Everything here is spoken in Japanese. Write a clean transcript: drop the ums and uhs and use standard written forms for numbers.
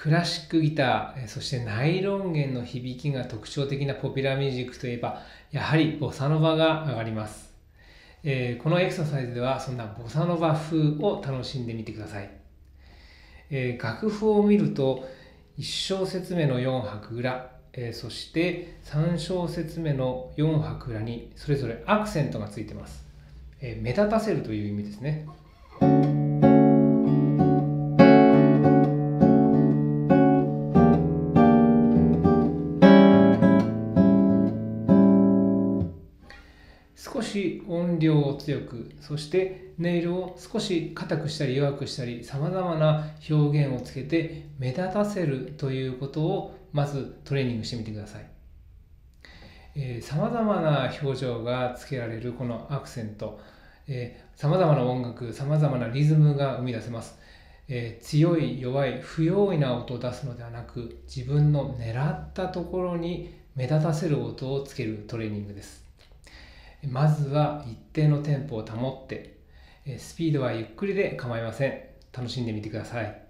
クラシックギター、そしてナイロン弦の響きが特徴的なポピュラーミュージックといえば、やはりボサノバが上がります。このエクササイズではそんなボサノバ風を楽しんでみてください。楽譜を見ると1小節目の4拍裏、そして3小節目の4拍裏にそれぞれアクセントがついています。目立たせるという意味ですね。少し音量を強く、そして音色を少し硬くしたり弱くしたり、さまざまな表現をつけて目立たせるということをまずトレーニングしてみてください。さまざまな表情がつけられるこのアクセント、さまざまな音楽、さまざまなリズムが生み出せます。強い弱い不用意な音を出すのではなく、自分の狙ったところに目立たせる音をつけるトレーニングです。まずは一定のテンポを保って、スピードはゆっくりで構いません。楽しんでみてください。